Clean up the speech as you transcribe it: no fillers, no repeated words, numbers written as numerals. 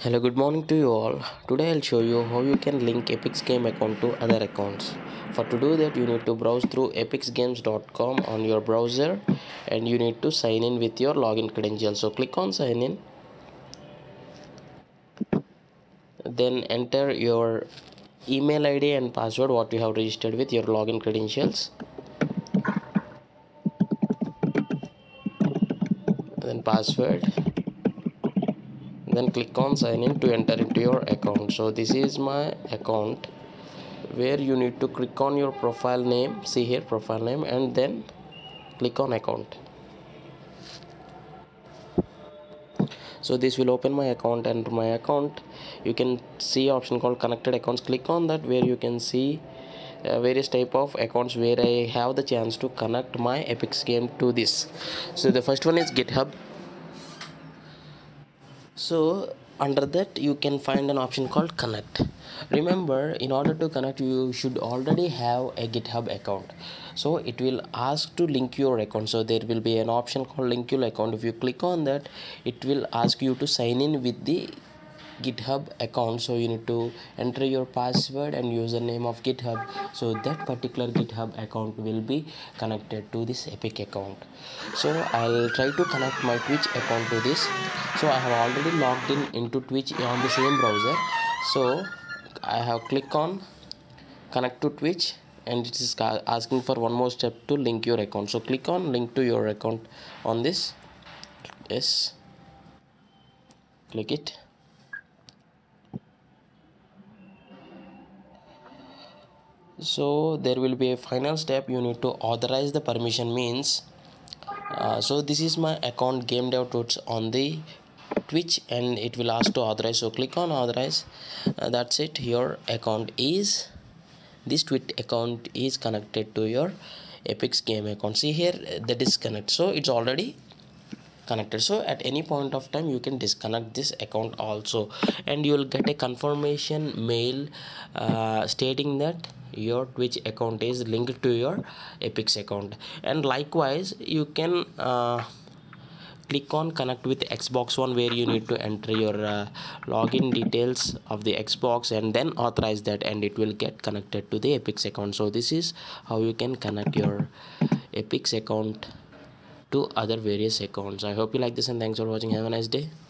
Hello, good morning to you all. Today I'll show you how you can link Epic's game account to other accounts. For to do that, you need to browse through epicsgames.com on your browser and you need to sign in with your login credentials. So click on sign in, then enter your email ID and password what you have registered with your login credentials. Then password, then click on sign in to enter into your account. So this is my account where you need to click on your profile name, see here profile name, and then click on account. So this will open my account, and my account you can see option called connected accounts. Click on that where you can see various type of accounts where I have the chance to connect my Epic's game to this. So the first one is GitHub. So under that you can find an option called connect. Remember, in order to connect you should already have a GitHub account, so it will ask to link your account. So there will be an option called link your account. If you click on that, it will ask you to sign in with the GitHub account. So you need to enter your password and username of GitHub, so that particular GitHub account will be connected to this Epic account. So I'll try to connect my Twitch account to this. So I have already logged in into Twitch on the same browser. So I have clicked on connect to Twitch, and it is asking for one more step to link your account. So click on link to your account on this. Yes, click it. So there will be a final step. You need to authorize the permission, means so this is my account game dev tools on the Twitch, and it will ask to authorize. So click on authorize. That's it, your account is, this Twitch account is connected to your Epic's game account. See here the disconnect, so it's already connected. So at any point of time you can disconnect this account also, and you will get a confirmation mail stating that your Twitch account is linked to your Epic's account. And likewise you can click on connect with Xbox One, where you need to enter your login details of the Xbox and then authorize that, and it will get connected to the Epic's account. So this is how you can connect your Epic's account to other various accounts. I hope you like this, and thanks for watching. Have a nice day.